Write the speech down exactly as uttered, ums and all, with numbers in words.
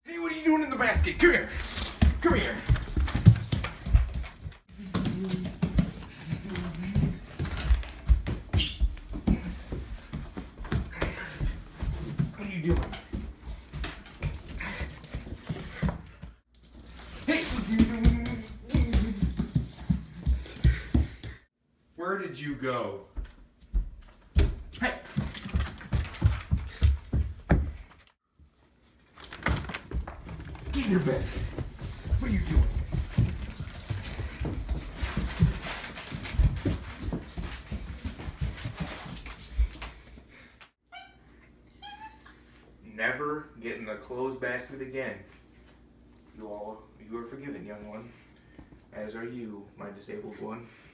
Hey, what are you doing in the basket? Come here. Come here. What are you doing? Hey! Where did you go? Hey! Get in your bed. What are you doing? Never get in the clothes basket again. You all, you are forgiven, young one. As are you, my disabled one.